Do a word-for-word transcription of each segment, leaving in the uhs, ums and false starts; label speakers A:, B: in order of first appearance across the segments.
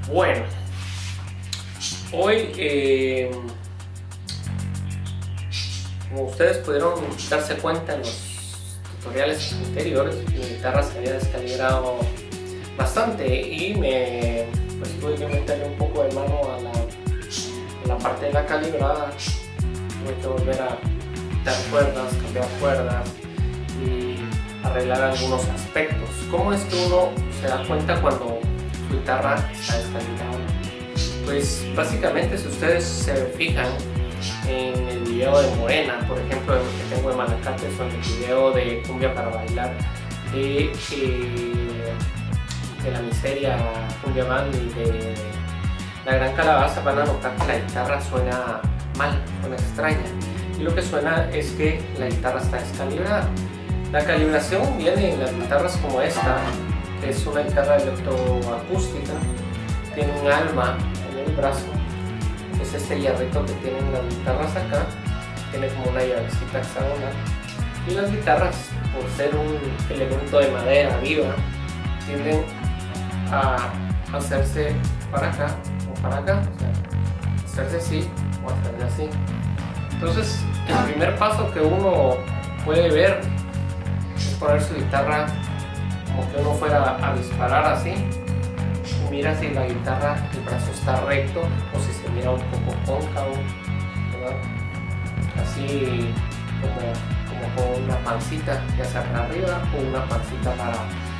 A: Bueno, hoy eh, como ustedes pudieron darse cuenta en los tutoriales anteriores, mi guitarra se había descalibrado bastante y me pues, tuve que meterle un poco de mano a la, a la parte de la calibrada. Tuve que volver a quitar cuerdas, cambiar cuerdas y arreglar algunos aspectos. ¿Cómo es que uno se da cuenta cuando su guitarra está descalibrada? Pues básicamente, si ustedes se fijan en el video de Morena, por ejemplo, el que tengo de Malacates, o en el video de Cumbia para Bailar de, eh, de La Miseria Cumbia Band y de La Gran Calabaza, van a notar que la guitarra suena mal, suena extraña, y lo que suena es que la guitarra está descalibrada. La calibración viene en las guitarras como esta, que es una guitarra electroacústica, tiene un alma en el brazo, es este hierrito que tienen las guitarras acá, tiene como una llavecita hexagonal, y las guitarras, por ser un elemento de madera viva, tienden a hacerse para acá o para acá, o sea, hacerse así o hacerse así. Entonces, el primer paso que uno puede ver es poner su guitarra como que uno fuera a disparar así, y mira si la guitarra, el brazo está recto o si se mira un poco cóncavo, ¿verdad? Así como, como con una pancita, ya sea para arriba o una pancita para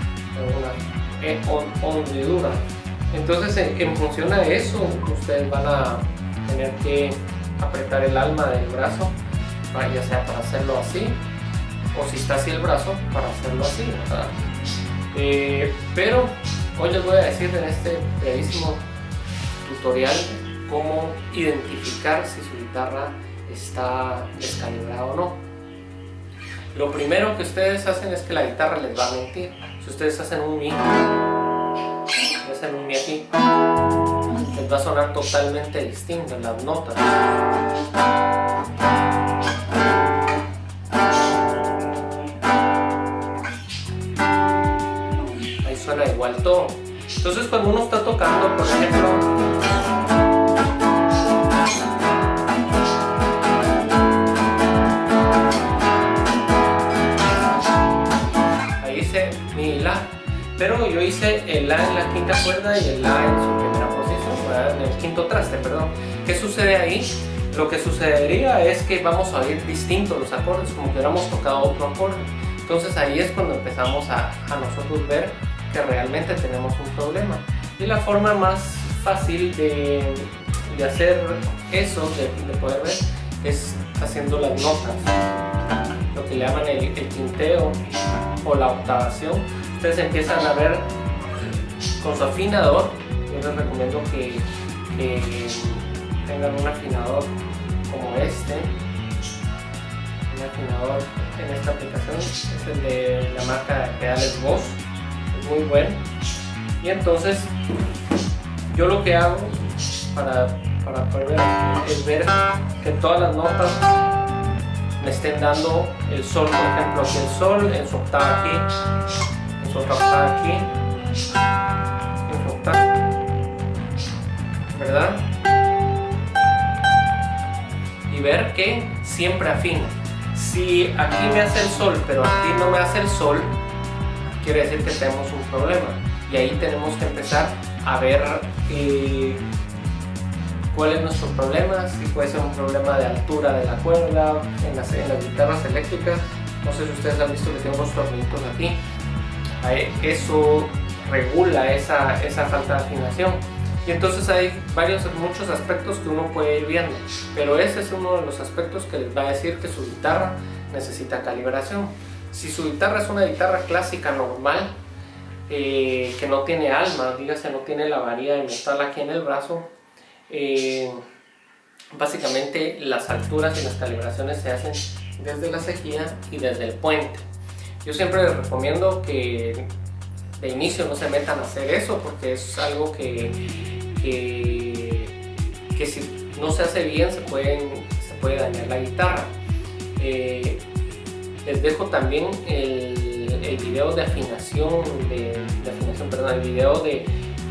A: una hendidura. Entonces, en, en función a eso, ustedes van a tener que apretar el alma del brazo, ya sea para hacerlo así, o si está así el brazo, para hacerlo así, ¿verdad? Eh, pero hoy les voy a decir en este brevísimo tutorial cómo identificar si su guitarra está descalibrada o no. Lo primero que ustedes hacen es que la guitarra les va a mentir. Si ustedes hacen un mi, hacen un mi aquí, les va a sonar totalmente distinto las notas. Ahí suena igual todo. Entonces, cuando uno está tocando, por ejemplo, ahí hice mi la, pero yo hice el la en la quinta cuerda y el la en su primera posición, ¿verdad? En el quinto traste, perdón. ¿Qué sucede ahí? Lo que sucedería es que vamos a oír distintos los acordes, como que hubiéramos tocado otro acorde. Entonces ahí es cuando empezamos a, a nosotros ver que realmente tenemos un problema. Y la forma más fácil de, de hacer eso, de, de poder ver, es haciendo las notas, lo que le llaman el, el quinteo o la octavación. Ustedes empiezan a ver con su afinador. Yo les recomiendo que, que tengan un afinador como este, un afinador en esta aplicación, es el de la marca de pedales Boss, es muy bueno. Y entonces yo lo que hago para, para poder ver es ver que todas las notas me estén dando el sol. Por ejemplo, aquí el sol en su octava aquí, en su otra octava aquí, en su octava, ¿verdad? Y ver que siempre afina. Si aquí me hace el sol pero aquí no me hace el sol, quiere decir que tenemos un problema, y ahí tenemos que empezar a ver eh, cuál es nuestro problema. Si puede ser un problema de altura de la cuerda. En las, en las guitarras eléctricas, no sé si ustedes han visto que tengo unos tornillitos aquí, ahí, eso regula esa, esa falta de afinación. Y entonces hay varios, muchos aspectos que uno puede ir viendo, pero ese es uno de los aspectos que les va a decir que su guitarra necesita calibración. Si su guitarra es una guitarra clásica normal, eh, que no tiene alma, dígase no tiene la varilla de metal aquí en el brazo, eh, básicamente las alturas y las calibraciones se hacen desde la cejilla y desde el puente. Yo siempre les recomiendo que de inicio no se metan a hacer eso, porque es algo que, que, que si no se hace bien se, pueden, se puede dañar la guitarra. Eh, les dejo también el, el video de afinación, de, de afinación, perdón, el video de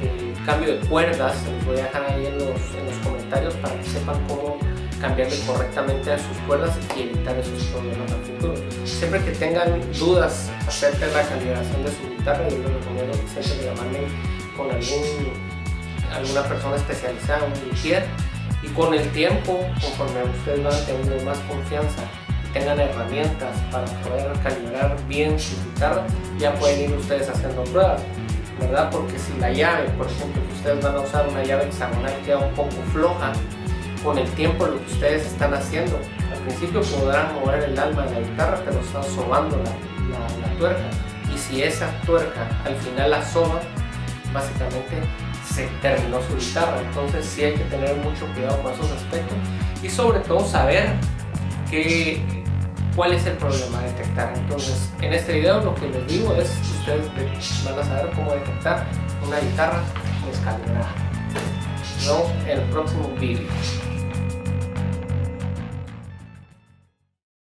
A: de cambio de cuerdas, se los voy a dejar ahí en los, en los comentarios para que sepan cómo cambiarle correctamente a sus cuerdas y evitar esos problemas al futuro. Siempre que tengan dudas acerca de la calibración de su guitarra, yo les recomiendo que siempre me manden con algún, alguna persona especializada, un luthier, y con el tiempo, conforme ustedes van teniendo más confianza y tengan herramientas para poder calibrar bien su guitarra, ya pueden ir ustedes haciendo pruebas, ¿verdad? Porque si la llave, por ejemplo, que ustedes van a usar una llave hexagonal, queda un poco floja, con el tiempo lo que ustedes están haciendo, al principio podrán mover el alma de la guitarra, pero están sobando la, la, la tuerca, y si esa tuerca al final la soba, básicamente se terminó su guitarra. Entonces sí hay que tener mucho cuidado con esos aspectos y sobre todo saber que, cuál es el problema a detectar. Entonces en este video lo que les digo es que ustedes van a saber cómo detectar una guitarra descalibrada. Nos vemos en el próximo video.